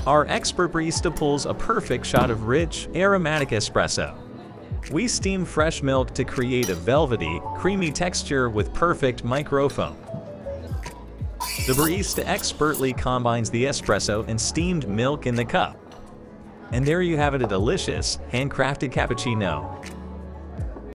Our expert barista pulls a perfect shot of rich, aromatic espresso. We steam fresh milk to create a velvety, creamy texture with perfect microfoam. The barista expertly combines the espresso and steamed milk in the cup. And there you have it, a delicious, handcrafted cappuccino.